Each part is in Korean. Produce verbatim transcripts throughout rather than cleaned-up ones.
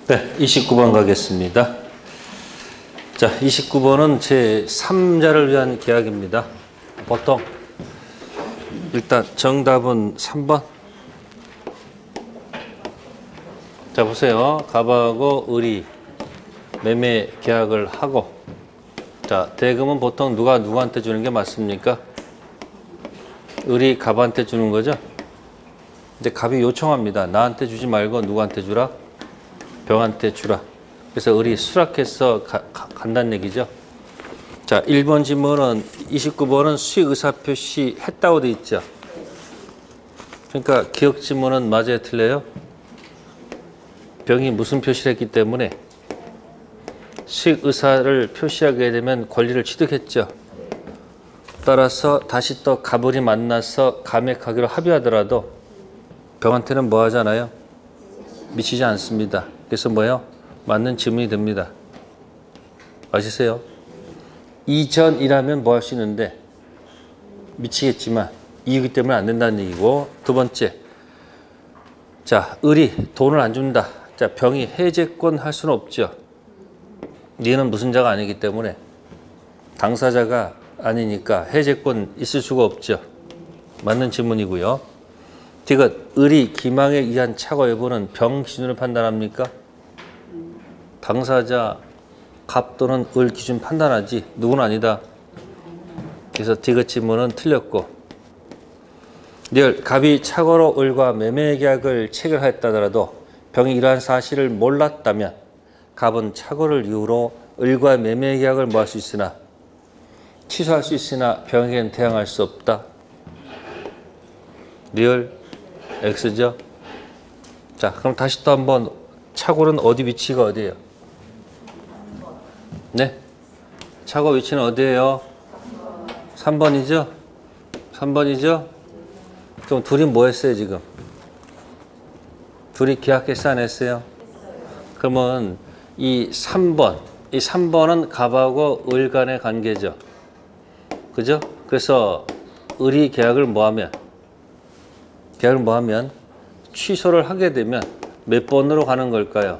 네, 이십구 번 가겠습니다. 자, 이십구 번은 제삼 자를 위한 계약입니다. 보통 일단 정답은 삼 번. 자, 보세요. 갑하고 을이 매매 계약을 하고, 자, 대금은 보통 누가 누구한테 주는 게 맞습니까? 을이 갑한테 주는 거죠. 근데 갑이 요청합니다. 나한테 주지 말고 누구한테 주라? 병한테 주라. 그래서 을이 수락해서 가, 가, 간다는 얘기죠. 자, 일 번 지문은 이십구 번은 수익 의사표시 했다고 돼 있죠. 그러니까 기억 지문은 맞아요, 틀려요? 병이 무슨 표시를 했기 때문에 수익 의사를 표시하게 되면 권리를 취득했죠. 따라서 다시 또 갑을이 만나서 감액하기로 합의하더라도 병한테는 뭐 하잖아요? 미치지 않습니다. 그래서 뭐예요? 맞는 지문이 됩니다. 아시세요? 이전이라면 뭐 할 수 있는데 미치겠지만 이유기 때문에 안 된다는 얘기고, 두 번째, 자, 을이 돈을 안 준다. 자, 병이 해제권 할 수는 없죠. 니는 무슨 자가 아니기 때문에 당사자가 아니니까 해제권 있을 수가 없죠. 맞는 질문이고요. 디귿, 을이 기망에 의한 착오 여부는 병 기준으로 판단합니까? 당사자 갑 또는 을 기준 판단하지 누구는 아니다. 그래서 디귿 질문은 틀렸고, 리얼, 갑이 착오로 을과 매매 계약을 체결하였다더라도 병이 이러한 사실을 몰랐다면 갑은 착오를 이유로 을과 매매 계약을 뭐 할 수 있으나 취소할 수 있으나 병에게는 대항할 수 없다. 리얼 X죠. 자, 그럼 다시 또 한번 착오는 어디 위치가 어디예요? 네? 착오 위치는 어디예요? 삼 번이죠? 삼 번이죠? 그럼 둘이 뭐 했어요, 지금? 둘이 계약했어, 안 했어요? 그러면 이 삼 번, 이 삼 번은 갑하고 을 간의 관계죠. 그죠? 그래서 을이 계약을 뭐 하면, 계약을 뭐 하면, 취소를 하게 되면 몇 번으로 가는 걸까요?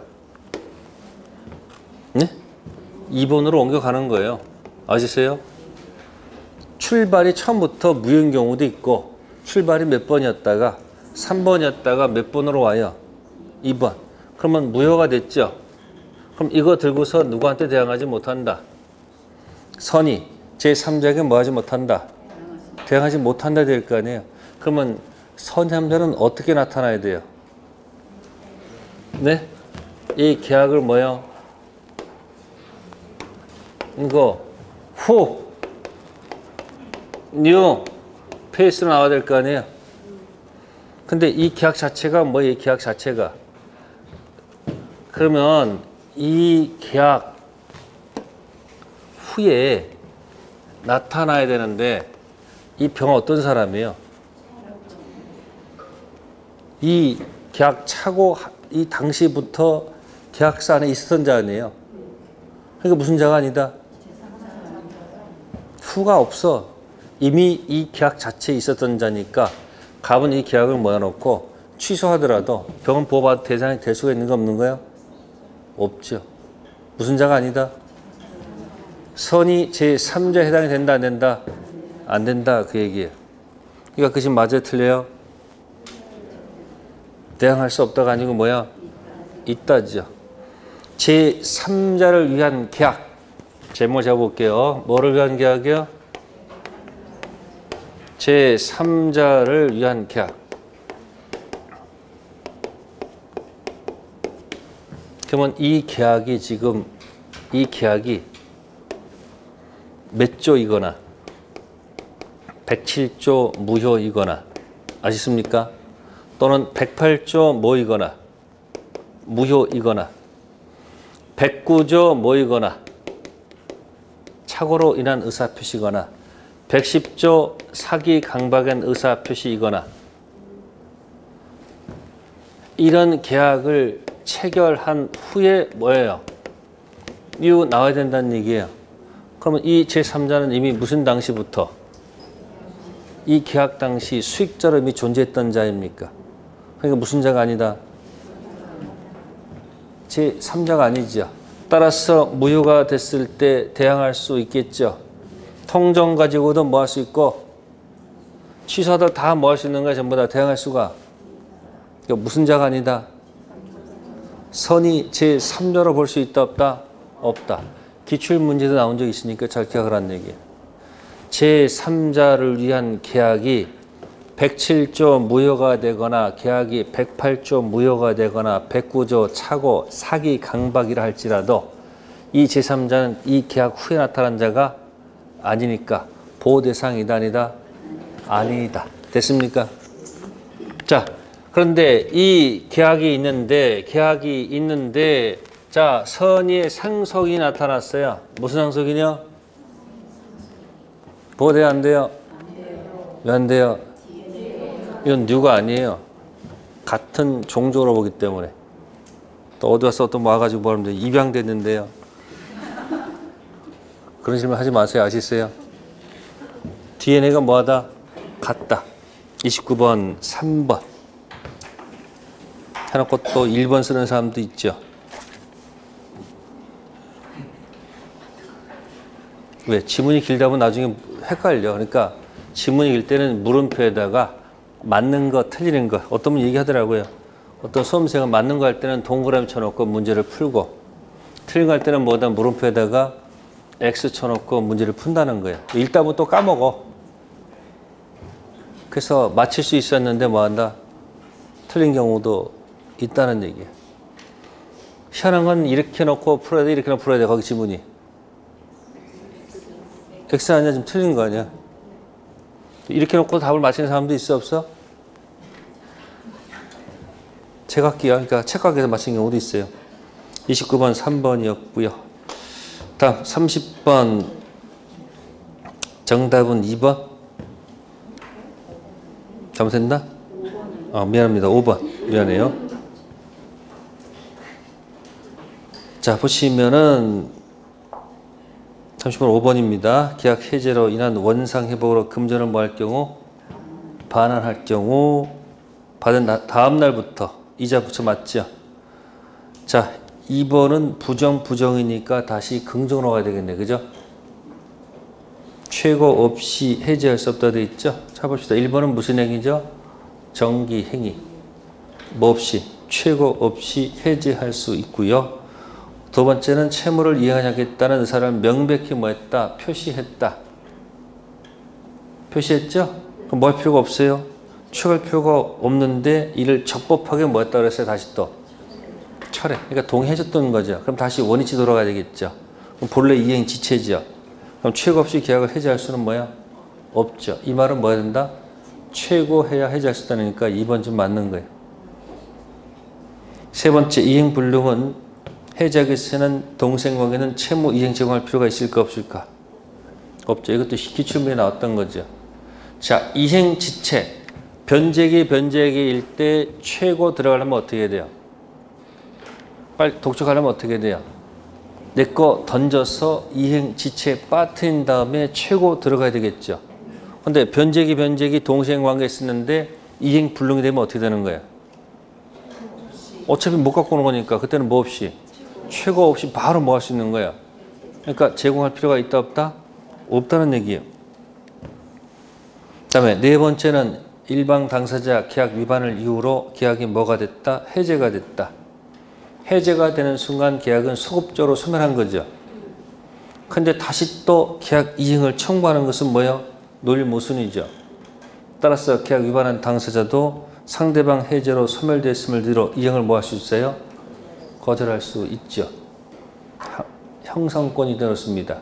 네? 이 번으로 옮겨가는 거예요. 아시세요? 출발이 처음부터 무효인 경우도 있고, 출발이 몇 번이었다가 삼 번이었다가 몇 번으로 와요? 이 번. 그러면 무효가 됐죠? 그럼 이거 들고서 누구한테 대항하지 못한다. 선이 제삼 자에게 뭐 하지 못한다. 대항하지 못한다 될 거 아니에요. 그러면 선삼자는 어떻게 나타나야 돼요? 네? 이 계약을 뭐요? 이거 후, 뉴, 페이스로 나와야 될 거 아니에요. 근데 이 계약 자체가 뭐예요? 이 계약 자체가. 그러면 이 계약 후에 나타나야 되는데 이 병은 어떤 사람이에요? 이 계약 차고 이 당시부터 계약서 안에 있었던 자 아니에요? 그러니까 무슨 자가 아니다? 후가 없어. 이미 이 계약 자체에 있었던 자니까 갑은 이 계약을 모아놓고 취소하더라도 병은 보호받을 대상이 될 수가 있는 거 없는 거예요? 없죠. 무슨 자가 아니다? 선이 제삼 자에 해당이 된다 안 된다? 안 된다 그 얘기예요. 그러니까 그 지금 맞아요, 틀려요? 대항할 수 없다가 아니고 뭐야? 있다죠. 제삼 자를 위한 계약. 제목 잡아볼게요. 뭐를 위한 계약이요? 제삼 자를 위한 계약. 그러면 이 계약이 지금 이 계약이 몇 조이거나 백칠 조 무효이거나 아시습니까? 또는 백팔 조 뭐이거나 무효이거나 백구 조 뭐이거나 착오로 인한 의사표시거나 백십 조 사기 강박한 의사표시이거나 이런 계약을 체결한 후에 뭐예요? 이유 나와야 된다는 얘기예요. 그러면 이 제삼 자는 이미 무슨 당시부터 이 계약 당시 수익자로 이미 존재했던 자입니까? 그러니까 무슨 자가 아니다? 제삼자가 아니죠. 따라서 무효가 됐을 때 대항할 수 있겠죠. 통정 가지고도 뭐 할 수 있고 취소하다 다 뭐 할 수 있는 거야. 전부 다 대항할 수가. 그러니까 무슨 자가 아니다. 선이 제삼자로 볼 수 있다 없다? 없다. 기출문제도 나온 적 있으니까 잘 기억을 하는 얘기예요. 제삼자를 위한 계약이 백칠조 무효가 되거나 계약이 백팔조 무효가 되거나 백구조 차고 사기 강박이라 할지라도 이 제삼자는 이 계약 후에 나타난 자가 아니니까 보호 대상이다 아니다? 아니다. 됐습니까? 자, 그런데 이 계약이 있는데 계약이 있는데 자, 선의의 상속이 나타났어요. 무슨 상속이냐? 보호돼야 안 돼요? 왜 안 돼요? 이건 뉴가 아니에요. 같은 종족으로 보기 때문에. 또 어디 가서 또 와가지고 뭐 하면 돼? 입양됐는데요. 그런 질문 하지 마세요. 아시겠어요? 디엔에이가 뭐하다? 같다. 이십구 번, 삼 번. 해놓고 또 일 번 쓰는 사람도 있죠. 왜? 지문이 길다 보면 나중에 헷갈려. 그러니까 지문이 길 때는 물음표에다가 맞는 거, 틀리는 거. 어떤 분 얘기하더라고요. 어떤 수험생은 맞는 거 할 때는 동그라미 쳐놓고 문제를 풀고 틀린 거 할 때는 뭐다 물음표에다가 X 쳐놓고 문제를 푼다는 거예요. 읽다 보면 또 까먹어. 그래서 맞힐 수 있었는데 뭐한다? 틀린 경우도 있다는 얘기예요. 희한한 건 이렇게 놓고 풀어야 돼, 이렇게 놓고 풀어야 돼, 거기 지문이. X 아니야? 지금 틀린 거 아니야? 이렇게 놓고 답을 맞히는 사람도 있어, 없어? 제각기야. 그러니까 책각에서 맞힌 경우도 있어요. 이십구 번, 삼 번이었고요. 다음 삼십 번 정답은 이 번. 잘못했나? 아, 미안합니다. 오 번. 미안해요. 자, 보시면은 삼십 번 오 번입니다. 계약 해제로 인한 원상 회복으로 금전을 뭐 할 경우? 반환할 경우 받은 나, 다음 날부터 이자 붙여 맞죠? 자, 이 번은 부정 부정이니까 다시 긍정으로 가야 되겠네. 그죠? 최고 없이 해제할 수 없다 돼 있죠? 자, 봅시다. 일 번은 무슨 행위죠? 정기 행위. 뭐 없이? 최고 없이 해제할 수 있고요. 두 번째는 채무를 이행하겠다는 의사를 명백히 뭐 했다? 표시했다. 표시했죠? 그럼 뭐 할 필요가 없어요? 취할 필요가 없는데 이를 적법하게 뭐 했다 그랬어요? 다시 또 철회. 그러니까 동의해줬던 거죠. 그럼 다시 원위치 돌아가야 되겠죠. 그럼 본래 이행 지체죠. 그럼 최고 없이 계약을 해제할 수는 뭐야? 없죠. 이 말은 뭐 해야 된다? 최고해야 해제할 수 있다니까 이 번 좀 맞는 거예요. 세 번째, 이행불능은 해제하기 위해서는 동생관계는 채무 이행 제공할 필요가 있을까 없을까? 없죠. 이것도 기출문에 나왔던 거죠. 자, 이행지체. 변제기 변제기일 때 최고 들어가려면 어떻게 해야 돼요? 빨리 독촉하려면 어떻게 해야 돼요? 내 거 던져서 이행지체 빠뜨린 다음에 최고 들어가야 되겠죠. 근데 변제기 변제기 동생관계 쓰는데 이행불능이 되면 어떻게 되는 거예요? 어차피 못 갖고 오는 거니까 그때는 뭐 없이? 최고 없이 바로 뭐 할 수 있는 거야? 그러니까 제공할 필요가 있다 없다? 없다는 얘기예요. 그 다음에 네 번째는 일방 당사자 계약 위반을 이유로 계약이 뭐가 됐다? 해제가 됐다. 해제가 되는 순간 계약은 소급적으로 소멸한 거죠. 근데 다시 또 계약 이행을 청구하는 것은 뭐예요? 논리모순이죠. 따라서 계약 위반한 당사자도 상대방 해제로 소멸됐음을 뒤로 이행을 뭐 할 수 있어요? 거절할 수 있죠. 형성권이 되었습니다.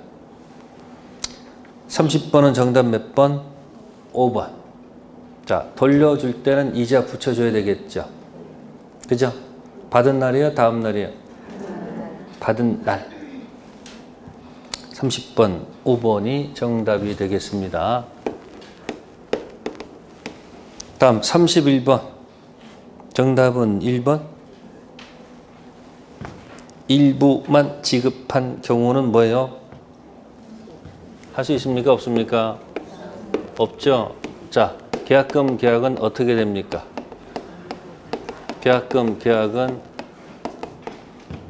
삼십 번은 정답 몇 번? 오 번. 자, 돌려줄 때는 이자 붙여줘야 되겠죠. 그죠? 받은 날이요? 다음 날이요? 받은 날. 삼십 번, 오 번이 정답이 되겠습니다. 다음 삼십일 번. 정답은 일 번. 일부만 지급한 경우는 뭐예요? 할 수 있습니까? 없습니까? 없죠. 자, 계약금 계약은 어떻게 됩니까? 계약금 계약은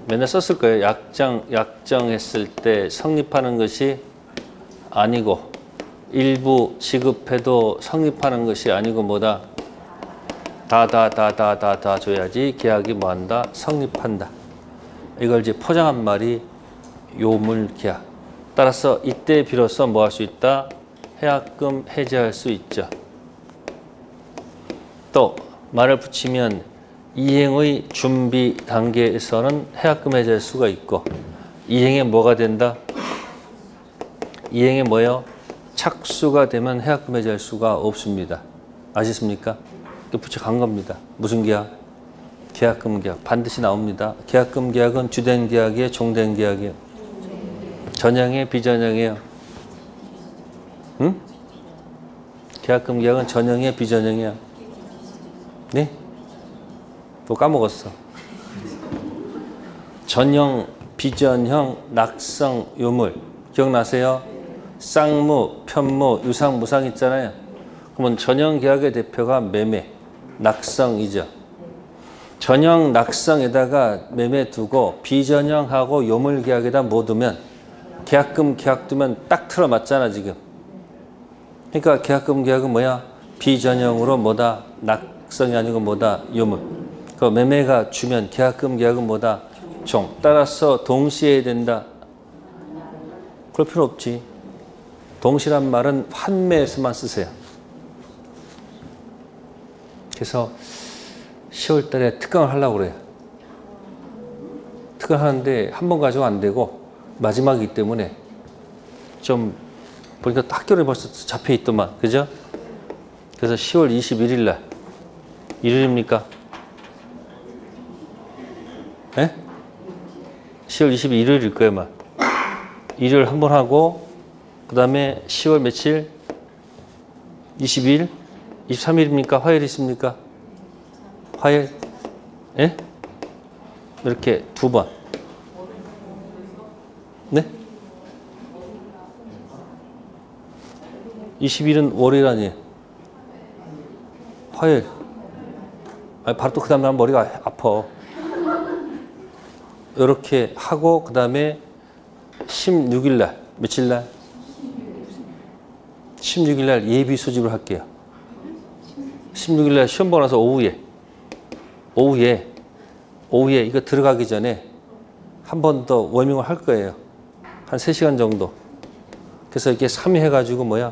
맨날 썼을 거예요. 약정, 약정했을 때 성립하는 것이 아니고 일부 지급해도 성립하는 것이 아니고 뭐다? 다, 다, 다, 다, 다, 다 줘야지 계약이 뭐한다? 성립한다. 이걸 이제 포장한 말이 요물계약. 따라서 이때 비로소 뭐 할 수 있다? 해약금 해제할 수 있죠. 또 말을 붙이면 이행의 준비 단계에서는 해약금 해제할 수가 있고 이행에 뭐가 된다? 이행에 뭐요? 착수가 되면 해약금 해제할 수가 없습니다. 아시습니까? 붙여 간 겁니다. 무슨 계약? 계약금 계약. 반드시 나옵니다. 계약금 계약은 주된 계약이에요? 종된 계약이에요? 전형이에요? 비전형이에요? 응? 계약금 계약은 전형이에요? 비전형이에요? 네? 또 까먹었어. 전형, 비전형, 낙성, 요물. 기억나세요? 쌍무, 편무, 유상, 무상 있잖아요. 그러면 전형 계약의 대표가 매매, 낙성이죠. 전형, 낙성에다가 매매 두고 비전형하고 요물 계약에다 뭐 두면 계약금 계약 두면 딱 틀어맞잖아 지금. 그러니까 계약금 계약은 뭐야? 비전형으로 뭐다? 낙성이 아니고 뭐다? 요물. 그 매매가 주면 계약금 계약은 뭐다? 종. 따라서 동시에 해야 된다. 그럴 필요 없지. 동시란 말은 환매에서만 쓰세요. 그래서 시월 달에 특강을 하려고 그래요. 특강을 하는데 한 번 가지고 안 되고 마지막이기 때문에 좀 보니까 학교를 벌써 잡혀 있더만. 그죠? 그래서 시월 이십일일 날 일요일입니까? 예? 시월 이십일일일 거예요, 막. 일요일 한 번 하고 그 다음에 시월 며칠? 이십일? 이십삼일입니까? 화요일 있습니까? 화요일? 예? 이렇게 두 번. 네? 이십일은 월요일 아니에요? 화요일. 아니, 바로 또 그 다음날 머리가 아파. 이렇게 하고 그 다음에 십육일 날 며칠 날? 십육일 날 예비 수집을 할게요. 십육일 날 시험 보고 나서 오후에 오후에 오후에 이거 들어가기 전에 한 번 더 워밍을 할 거예요. 한 세 시간 정도. 그래서 이렇게 삼 회 해가지고 뭐야?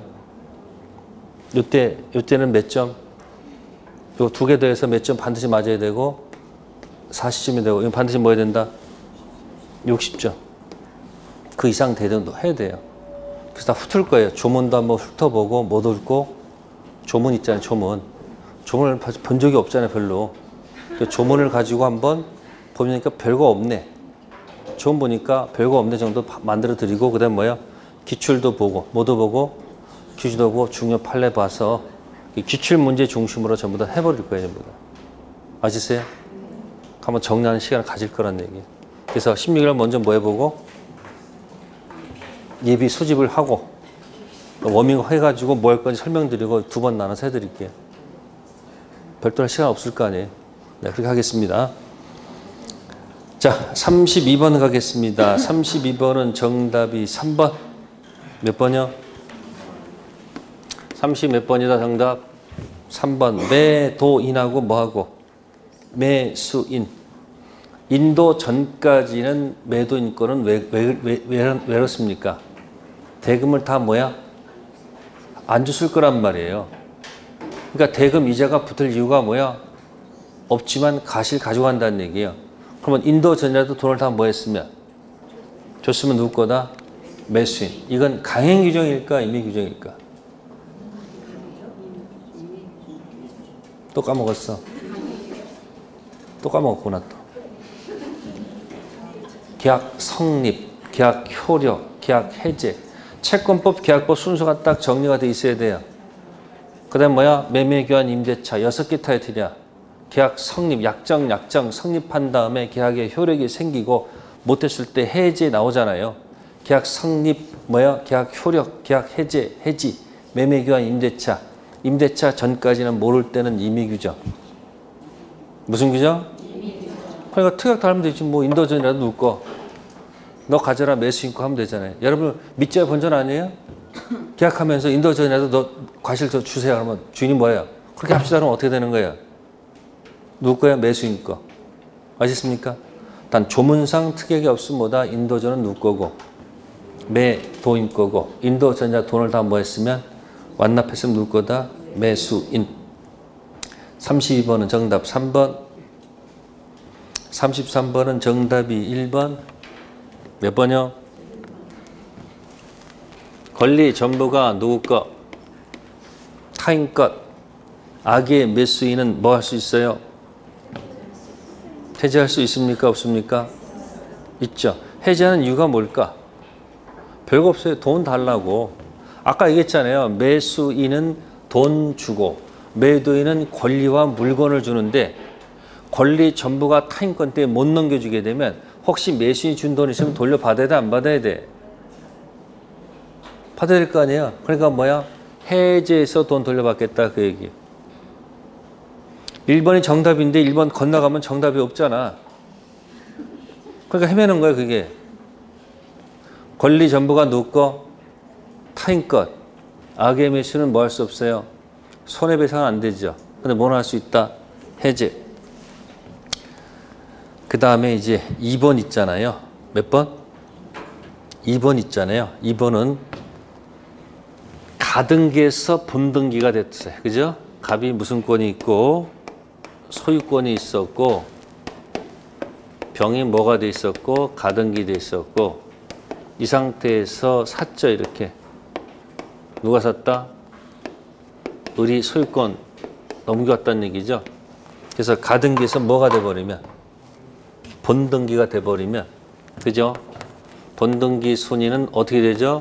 요때 요때는 몇 점? 요 두 개 더해서 몇 점 반드시 맞아야 되고 사십 점이 되고 이건 반드시 뭐 해야 된다? 육십 점. 그 이상 되도 해야 돼요. 그래서 다 훑을 거예요. 조문도 한번 훑어보고 못 훑고 조문 있잖아요. 조문. 조문을 본 적이 없잖아요. 별로. 조문을 가지고 한번 보니까 별거 없네. 조문 보니까 별거 없네 정도 만들어 드리고 그 다음 뭐야? 기출도 보고 뭐도 보고 규칙도 보고 중요 판례 봐서 기출 문제 중심으로 전부 다 해버릴 거예요. 전부 다. 아시세요? 한번 정리하는 시간을 가질 거란 얘기예요. 그래서 십육일 날 먼저 뭐 해보고 예비 수집을 하고 워밍업 해가지고 뭐 할 건지 설명드리고 두 번 나눠서 해드릴게요. 별도로 할 시간 없을 거 아니에요. 네, 그렇게 하겠습니다. 자, 삼십이 번 가겠습니다. 삼십이 번은 정답이 삼 번. 몇 번이요? 삼십 몇 번이다 정답? 삼 번. 매도인하고 뭐하고? 매수인. 인도 전까지는 매도인권은 왜, 왜, 왜, 왜, 왜 이렇습니까? 대금을 다 뭐야? 안 줬을 거란 말이에요. 그러니까 대금 이자가 붙을 이유가 뭐야? 없지만 가실 가져간다는 얘기예요. 그러면 인도 전이라도 돈을 다 뭐 했으면? 줬으면 누구 거다? 매수인. 이건 강행 규정일까? 임의 규정일까? 또 까먹었어. 또 까먹었구나 또. 계약 성립, 계약 효력, 계약 해제. 채권법, 계약법 순서가 딱 정리가 돼 있어야 돼요. 그 다음 뭐야? 매매, 교환, 임대차. 여섯 개 타이틀이야. 계약 성립, 약정, 약정 성립한 다음에 계약의 효력이 생기고 못했을 때 해제 나오잖아요. 계약 성립, 뭐야? 계약 효력, 계약 해제, 해지. 매매, 교환, 임대차. 임대차 전까지는 모를 때는 임의 규정. 무슨 규정? 그러니까 특약 달면 되지. 뭐 인도전이라도 누구 거. 너 가져라 매수인거 하면 되잖아요. 여러분 밑자의 본전 아니에요? 계약하면서 인도전이라도 너 과실 더 주세요. 그러면 주인이 뭐예요? 그렇게 합시다. 그러면 어떻게 되는 거예요? 누구 거야? 매수인 거. 아시겠습니까? 단 조문상 특약이 없으면 뭐다? 인도전은 누구 거고 매도인 거고 인도전자 돈을 다 뭐 했으면 완납했으면 누구 거다? 매수인. 삼십이 번은 정답 삼 번. 삼십삼 번은 정답이 일 번. 몇 번이요? 권리 전부가 누구 거? 타인 것. 악의 매수인은 뭐 할 수 있어요? 해제할 수 있습니까? 없습니까? 있죠. 해제하는 이유가 뭘까? 별거 없어요. 돈 달라고. 아까 얘기했잖아요. 매수인은 돈 주고 매도인은 권리와 물건을 주는데 권리 전부가 타인 건데 못 넘겨주게 되면 혹시 매수인이 준 돈 있으면 돌려받아야 돼? 안 받아야 돼? 받아야 될 거 아니에요. 그러니까 뭐야? 해제해서 돈 돌려받겠다 그 얘기예요. 일 번이 정답인데 일 번 건너가면 정답이 없잖아. 그러니까 헤매는 거야 그게. 권리 전부가 누구 거? 타인 것. 악의 매수는 뭐 할 수 없어요? 손해배상은 안 되죠. 근데 뭘 할 수 있다? 해제. 그 다음에 이제 이 번 있잖아요. 몇 번? 이 번 있잖아요. 이 번은 가등기에서 본등기가 됐어요. 그죠? 갑이 무슨 권이 있고 소유권이 있었고 병이 뭐가 돼 있었고 가등기 돼 있었고 이 상태에서 샀죠. 이렇게. 누가 샀다? 을이 소유권 넘겨왔다는 얘기죠. 그래서 가등기에서 뭐가 돼버리면 본등기가 돼버리면 그죠? 본등기 순위는 어떻게 되죠?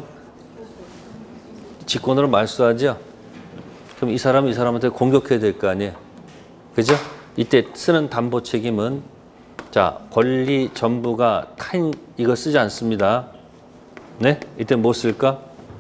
직권으로 말소하죠. 그럼 이 사람은 이 사람한테 공격해야 될 거 아니에요. 그죠? 이때 쓰는 담보 책임은 자 권리 전부가 타인 이거 쓰지 않습니다. 네? 이때 뭐 쓸까?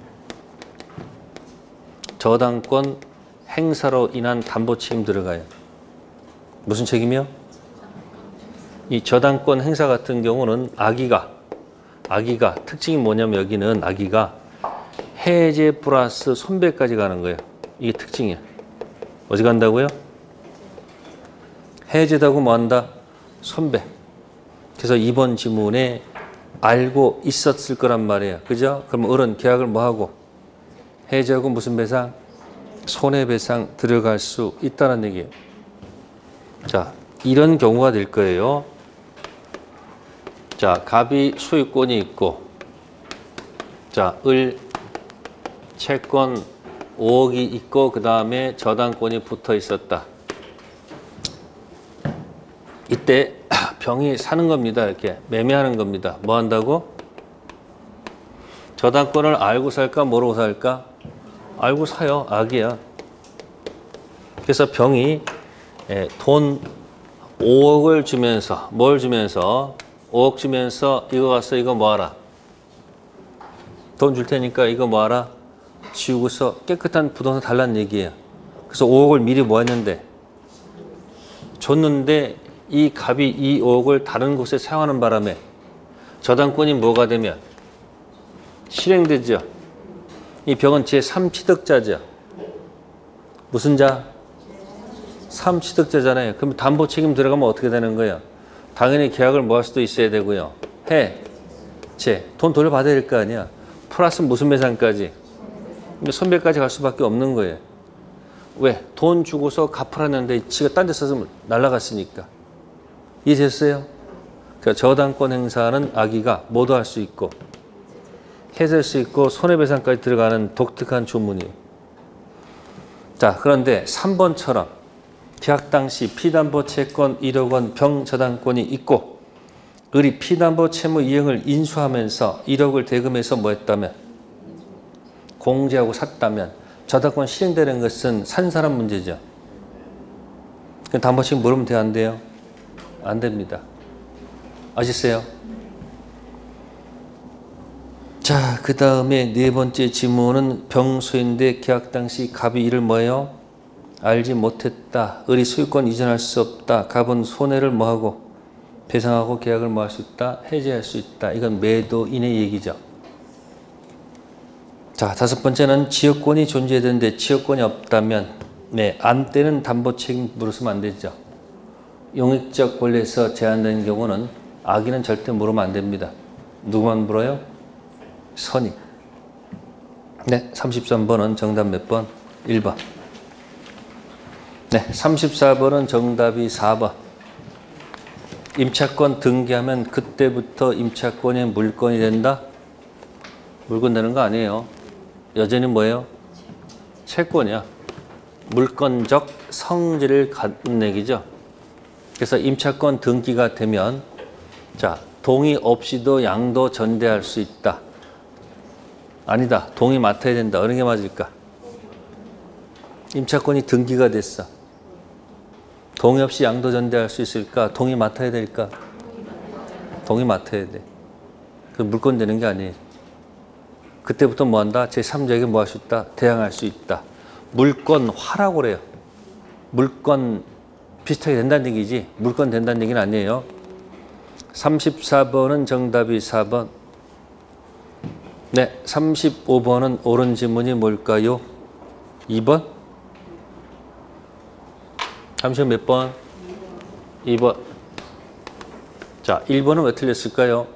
저당권 행사로 인한 담보 책임 들어가요. 무슨 책임이요? 이 저당권 행사 같은 경우는 악의가 악의가 특징이 뭐냐면 여기는 악의가 해제 플러스 손배까지 가는 거예요. 이게 특징이에요. 어디 간다고요? 해제다고 뭐 한다? 손배. 그래서 이번 지문에 알고 있었을 거란 말이에요. 그죠? 그럼 을은 계약을 뭐 하고? 해제하고 무슨 배상? 손해배상 들어갈 수 있다는 얘기예요. 자, 이런 경우가 될 거예요. 자, 갑이 소유권이 있고 자, 을 채권 오억이 있고 그 다음에 저당권이 붙어 있었다. 이때 병이 사는 겁니다. 이렇게 매매하는 겁니다. 뭐 한다고? 저당권을 알고 살까 모르고 살까? 알고 사요. 악이야. 그래서 병이 돈 오억을 주면서 뭘 주면서 오억 주면서 이거 가서 이거 뭐하라? 돈 줄 테니까 이거 뭐하라? 지우고서 깨끗한 부동산 달라는 얘기예요. 그래서 오억을 미리 뭐 했는데? 줬는데 이 갑이 이 오억을 다른 곳에 사용하는 바람에 저당권이 뭐가 되면 실행되죠. 이 병은 제삼 취득자죠. 무슨 자? 삼 취득자잖아요. 그럼 담보 책임 들어가면 어떻게 되는 거예요? 당연히 계약을 뭐 할 수도 있어야 되고요. 해, 제, 돈 돌려받아야 될 거 아니야. 플러스 무슨 배상까지? 손배까지 갈 수밖에 없는 거예요. 왜? 돈 주고서 갚으라는데 지가 딴 데 써서 날라갔으니까. 이해됐어요? 그러니까 저당권 행사는 악의가 모두 할 수 있고 해제할 수 있고 손해배상까지 들어가는 독특한 조문이에요. 자, 그런데 삼 번처럼 계약 당시 피담보 채권 일억 원 병 저당권이 있고 을이 피담보 채무 이행을 인수하면서 일억을 대금해서 뭐 했다면 공제하고 샀다면 저당권 실행되는 것은 산 사람 문제죠. 그럼 담보 책임 물으면 돼요? 안 돼요? 안 됩니다. 아시겠어요? 자, 그 다음에 네 번째 지문은 병소인데 계약 당시 갑이 이를 뭐예요? 알지 못했다. 을이 소유권 이전할 수 없다. 갑은 손해를 뭐하고? 배상하고 계약을 뭐 할 수 있다? 해지할 수 있다. 이건 매도인의 얘기죠. 자, 다섯 번째는 지역권이 존재되는데 지역권이 없다면 네, 안 떼는 담보 책임 물으시면 안 되죠. 용익적 권리에서 제한되는 경우는 악인은 절대 물으면 안 됩니다. 누구만 물어요? 선임. 네, 삼십삼 번은 정답 몇 번? 일 번. 네, 삼십사 번은 정답이 사 번. 임차권 등기하면 그때부터 임차권이 물권이 된다? 물권 되는 거 아니에요. 여전히 뭐예요? 채권이야. 물권적 성질을 갖는 얘기죠. 그래서 임차권 등기가 되면 자, 동의 없이도 양도 전대할 수 있다. 아니다. 동의 맡아야 된다. 어느 게 맞을까? 임차권이 등기가 됐어. 동의 없이 양도 전대할 수 있을까? 동의 맡아야 될까? 동의 맡아야 돼. 그 물권 되는 게 아니에요. 그때부터 뭐 한다? 제삼 자에게 뭐 할 수 있다? 대항할 수 있다. 물권화라고 그래요. 물권 비슷하게 된다는 얘기지 물권 된다는 얘기는 아니에요. 삼십사 번은 정답이 사 번. 네, 삼십오 번은 옳은 지문이 뭘까요? 이 번? 삼십오 몇 번? 이 번. 자, 일 번은 왜 틀렸을까요?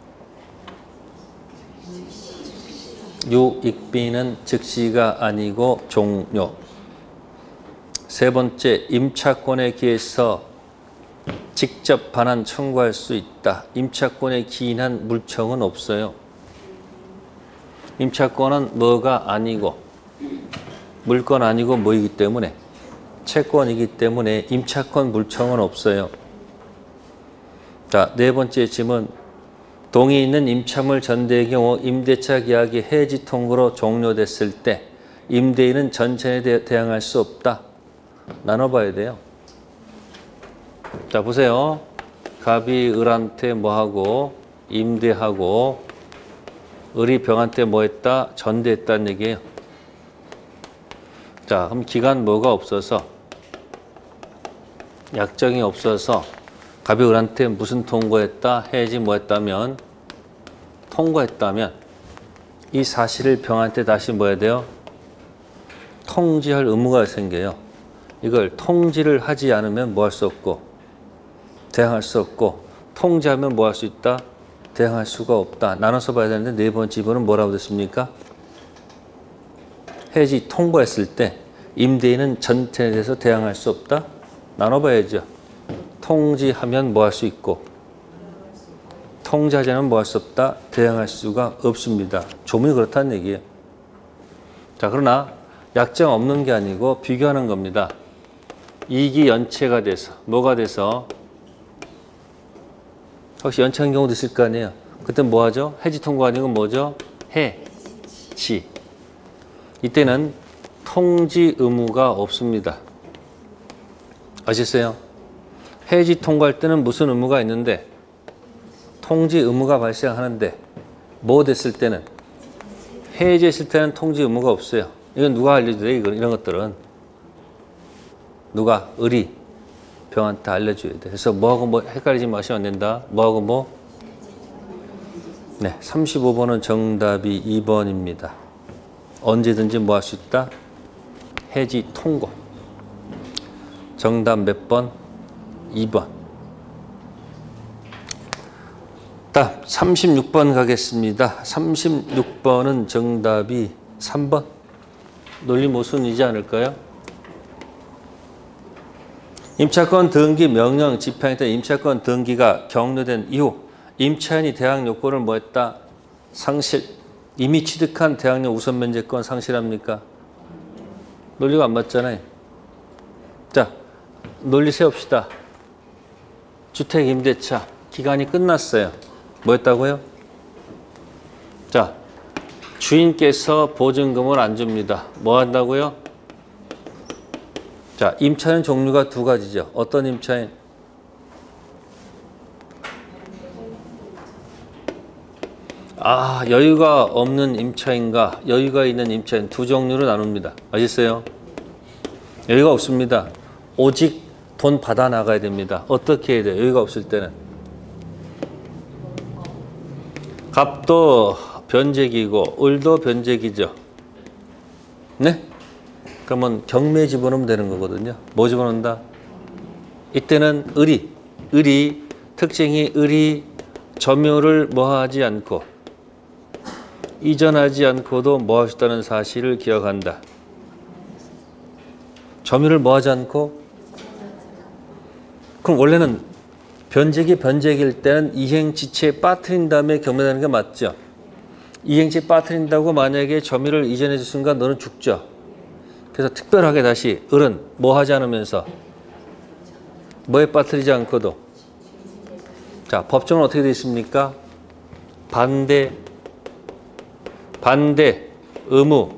유익비는 즉시가 아니고 종료. 세 번째, 임차권에 기해서 직접 반환 청구할 수 있다. 임차권에 기인한 물청은 없어요. 임차권은 뭐가 아니고 물권 아니고 뭐이기 때문에 채권이기 때문에 임차권 물청은 없어요. 자, 네 번째 질문. 동의 있는 임차물 전대의 경우 임대차 계약이 해지 통고로 종료됐을 때 임대인은 전체에 대항할 수 없다. 나눠봐야 돼요. 자, 보세요. 갑이 을한테 뭐하고 임대하고 을이 병한테 뭐했다? 전대했다는 얘기예요. 자, 그럼 기간 뭐가 없어서 약정이 없어서 갑이 을한테 무슨 통고했다? 해지 뭐했다면 통고했다면 이 사실을 병한테 다시 뭐 해야 돼요? 통지할 의무가 생겨요. 이걸 통지를 하지 않으면 뭐 할 수 없고 대항할 수 없고 통지하면 뭐 할 수 있다? 대항할 수가 없다. 나눠서 봐야 되는데 네 번째 번은 뭐라고 됐습니까? 해지 통보했을 때 임대인은 전체에 대해서 대항할 수 없다? 나눠봐야죠. 통지하면 뭐 할 수 있고 통지하지 않으면 뭐 할 수 없다? 대항할 수가 없습니다. 조문이 그렇다는 얘기예요. 자, 그러나 약정 없는 게 아니고 비교하는 겁니다. 이익이 연체가 돼서 뭐가 돼서 혹시 연체한 경우도 있을 거 아니에요. 그때 뭐 하죠? 해지 통고 아니고 뭐죠? 해지. 이때는 통지 의무가 없습니다. 아셨어요? 해지 통고할 때는 무슨 의무가 있는데 통지 의무가 발생하는데 뭐 됐을 때는 해지했을 때는 통지 의무가 없어요. 이건 누가 알려줘야 돼? 이런 것들은 누가? 을이 병한테 알려줘야 돼. 그래서 뭐하고 뭐 헷갈리지 마시면 안 된다. 뭐하고 뭐? 네, 삼십오 번은 정답이 이 번입니다. 언제든지 뭐 할 수 있다? 해지 통고. 정답 몇 번? 이 번. 다음 삼십육 번 가겠습니다. 삼십육 번은 정답이 삼 번. 논리 모순이지 않을까요? 임차권 등기 명령 집행에 따라 임차권 등기가 격려된 이후 임차인이 대항 요건을 뭐 했다? 상실. 이미 취득한 대항력 우선 면제권 상실합니까? 논리가 안 맞잖아요. 자, 논리 세웁시다. 주택 임대차 기간이 끝났어요. 뭐 했다고요? 자, 주인께서 보증금을 안 줍니다. 뭐 한다고요? 자, 임차인 종류가 두 가지죠. 어떤 임차인? 아, 여유가 없는 임차인과 여유가 있는 임차인 두 종류로 나눕니다. 아셨어요? 여유가 없습니다. 오직 돈 받아 나가야 됩니다. 어떻게 해야 돼요? 여유가 없을 때는 갑도 변제기고 을도 변제기죠. 네? 그러면 경매 집어넣으면 되는 거거든요. 뭐 집어넣는다? 이때는 을이 을이 특징이 을이 점유를 뭐하지 않고 이전하지 않고도 뭐할 수 있다는 사실을 기억한다. 점유를 뭐하지 않고? 그럼 원래는 변제기 변제기일 때는 이행지체에 빠뜨린 다음에 경매되는 게 맞죠. 이행지체에 빠뜨린다고 만약에 점유를 이전해 줄 순간 너는 죽죠. 그래서 특별하게 다시 을은 뭐하지 않으면서 뭐에 빠뜨리지 않고도. 자, 법정은 어떻게 되어 있습니까? 반대 반대 의무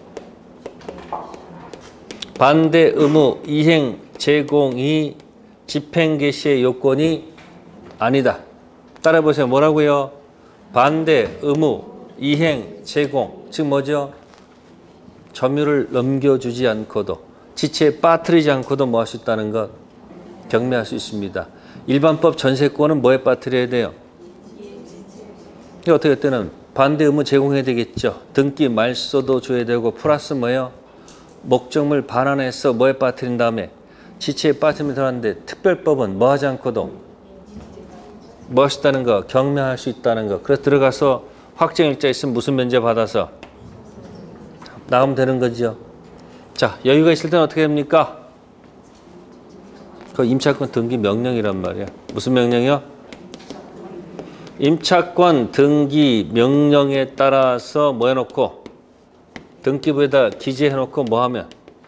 반대 의무 이행 제공이 집행 개시의 요건이 아니다. 따라해보세요. 뭐라고요? 반대 의무 이행 제공. 즉 뭐죠? 점유를 넘겨주지 않고도 지체에 빠뜨리지 않고도 뭐 할 수 있다는 것 경매할 수 있습니다. 일반법 전세권은 뭐에 빠뜨려야 돼요? 이게 어떻게 때는 반대 의무 제공해야 되겠죠. 등기 말소도 줘야 되고 플러스 뭐예요? 목적물 반환해서 뭐에 빠뜨린 다음에 지체에 빠뜨리면 들어갔는데 특별법은 뭐 하지 않고도 뭐 할 수 있다는 거 경매할 수 있다는 거. 그래서 들어가서 확정일자 있으면 무슨 면제 받아서 나가면 되는 거죠. 자, 여유가 있을 때는 어떻게 됩니까? 그 임차권 등기 명령이란 말이야. 무슨 명령이요? 임차권 등기 명령에 따라서 뭐 해놓고 등기부에다 기재해놓고 뭐 하면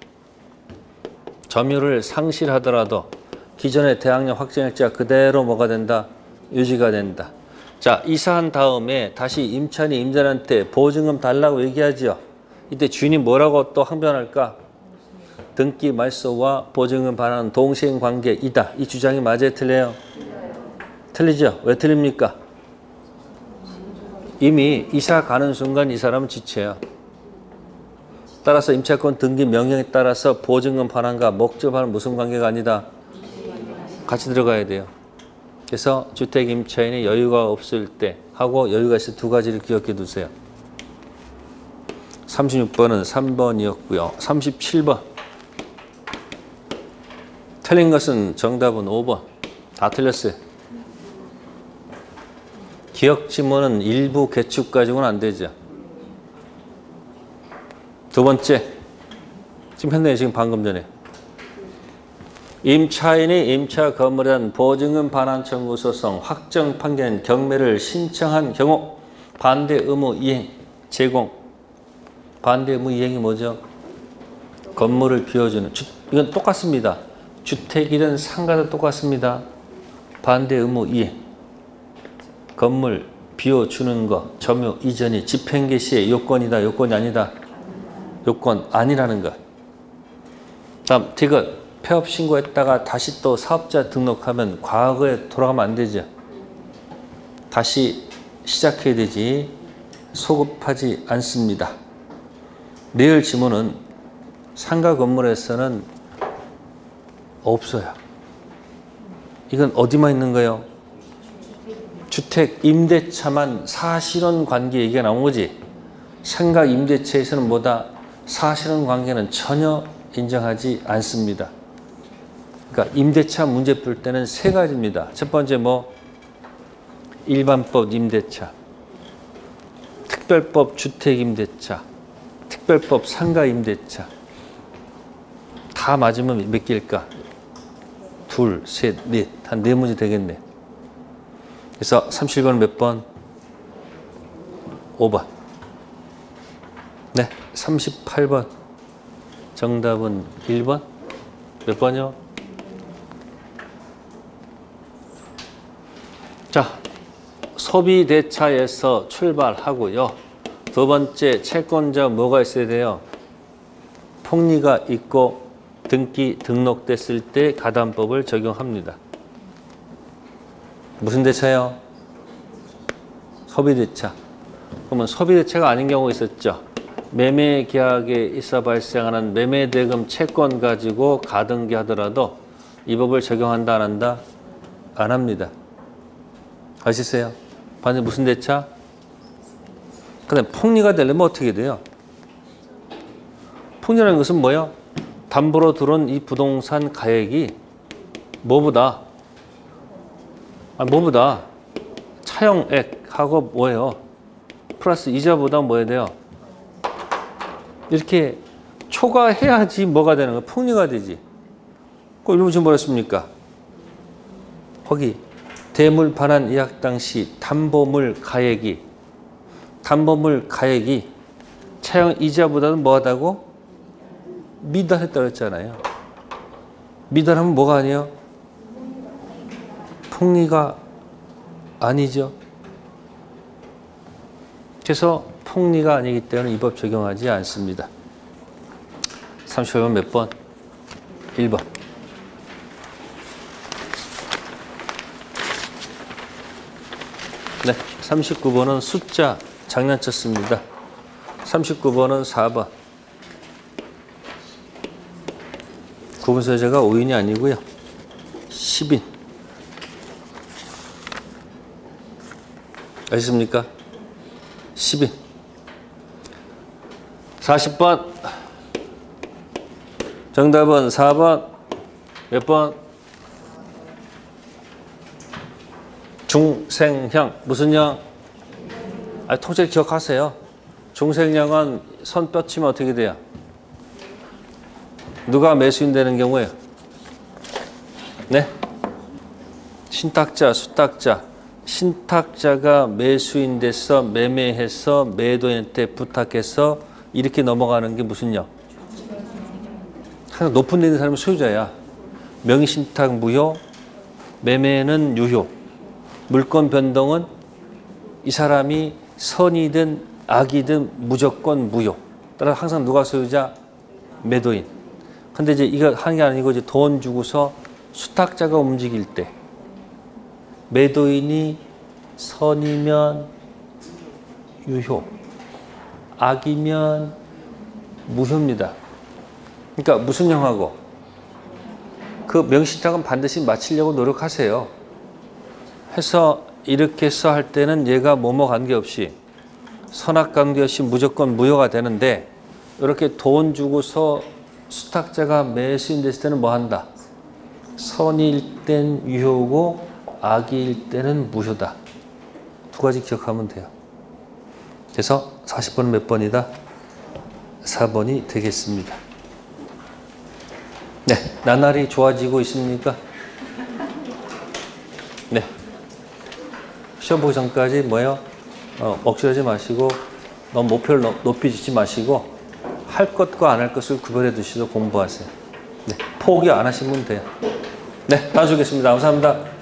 점유를 상실하더라도 기존의 대항력 확정일자 그대로 뭐가 된다? 유지가 된다. 자, 이사한 다음에 다시 임차인이 임대인한테 보증금 달라고 얘기하죠. 이때 주인이 뭐라고 또 항변할까? 등기 말소와 보증금 반환은 동시행 관계이다. 이 주장이 맞아요? 틀려요? 틀리죠? 왜 틀립니까? 이미 이사 가는 순간 이 사람은 지체야. 따라서 임차권 등기 명령에 따라서 보증금 반환과 목적 반환은 무슨 관계가 아니다? 같이 들어가야 돼요. 그래서 주택 임차인이 여유가 없을 때 하고 여유가 있을 때 두 가지를 기억해 두세요. 삼십육 번은 삼 번이었고요. 삼십칠 번. 틀린 것은 정답은 오 번. 다 틀렸어요. 기억 지문은 일부 개축 가지고는 안 되죠. 두 번째. 지금 했네요. 지금 방금 전에. 임차인이 임차 건물에 대한 보증금 반환 청구 소송 확정 판결 경매를 신청한 경우 반대 의무 이행 제공. 반대 의무 이행이 뭐죠? 건물을 비워주는. 주, 이건 똑같습니다. 주택이든 상가도 똑같습니다. 반대 의무 이행. 건물 비워주는 거 점유 이전이 집행 개시의 요건이다. 요건이 아니다. 요건 아니라는 것. 다음 디귿. 폐업 신고했다가 다시 또 사업자 등록하면 과거에 돌아가면 안 되죠. 다시 시작해야 되지. 소급하지 않습니다. 리을 지문은 상가 건물에서는 없어요. 이건 어디만 있는 거예요? 주택 임대차만 사실혼 관계 얘기가 나온 거지. 상가 임대차에서는 뭐다? 사실혼 관계는 전혀 인정하지 않습니다. 그러니까 임대차 문제 풀 때는 세 가지입니다. 첫 번째 뭐? 일반법 임대차, 특별법 주택임대차, 특별법 상가임대차. 다 맞으면 몇 개일까? 둘, 셋, 넷. 한 네 문제 되겠네. 그래서 삼십일 번은 몇 번? 오 번. 네, 삼십팔 번. 정답은 일 번. 몇 번이요? 자, 소비대차에서 출발하고요. 두 번째 채권자 뭐가 있어야 돼요? 폭리가 있고 등기 등록됐을 때 가담법을 적용합니다. 무슨 대차요? 소비대차. 그러면 소비대차가 아닌 경우가 있었죠. 매매계약에 있어 발생하는 매매대금 채권 가지고 가등기 하더라도 이 법을 적용한다 안 한다? 안 합니다. 아시세요? 반대 무슨 대차? 근데 폭리가 되려면 어떻게 돼요? 폭리라는 것은 뭐예요? 담보로 들어온 이 부동산 가액이 뭐보다 아 뭐보다 차용액하고 뭐예요? 플러스 이자보다 뭐 해야 돼요? 이렇게 초과해야지 뭐가 되는 거예요? 폭리가 되지. 그럼 이러면 지금 뭐라 했습니까? 거기 대물 반환 예약 당시 담보물 가액이 담보물 가액이 차용 이자보다는 뭐하다고? 미달했다고 했잖아요. 미달하면 뭐가 아니에요? 폭리가 아니죠. 그래서 폭리가 아니기 때문에 이 법 적용하지 않습니다. 삼십오 번 몇 번? 일 번. 네, 삼십구 번은 숫자 장난쳤습니다. 삼십구 번은 사 번. 구분서재가 오 인이 아니고요. 십 인. 아셨습니까? 십 인. 사십 번. 정답은 사 번. 몇 번? 중생형. 무슨 형? 아, 통째로 기억하세요. 중생형은 손 뻗치면 어떻게 돼요? 누가 매수인 되는 경우에요? 네? 신탁자, 수탁자. 신탁자가 매수인 돼서 매매해서 매도인한테 부탁해서 이렇게 넘어가는 게 무슨 형? 항상 높은 데 있는 사람은 소유자야. 명의신탁 무효, 매매는 유효. 물권 변동은 이 사람이 선이든 악이든 무조건 무효. 따라 항상 누가 소유자? 매도인. 근데 이제 이거 하는 게 아니고 이제 돈 주고서 수탁자가 움직일 때 매도인이 선이면 유효, 악이면 무효입니다. 그러니까 무슨 형하고 그 명의신탁은 반드시 마치려고 노력하세요. 해서 이렇게 해서 할 때는 얘가 뭐뭐 관계없이 선악 관계없이 무조건 무효가 되는데 이렇게 돈 주고서 수탁자가 매수인 됐을 때는 뭐 한다? 선일 땐 유효고 악일 때는 무효다. 두 가지 기억하면 돼요. 그래서 사십 번은 몇 번이다? 사 번이 되겠습니다. 네, 나날이 좋아지고 있습니까? 네. 시험 보기 전까지 뭐예요? 어, 억지로 하지 마시고 너무 목표를 높이 짓지 마시고 할 것과 안 할 것을 구별해 두시도록 공부하세요. 네, 포기 안 하시면 돼요. 네, 다음 주겠습니다. 감사합니다.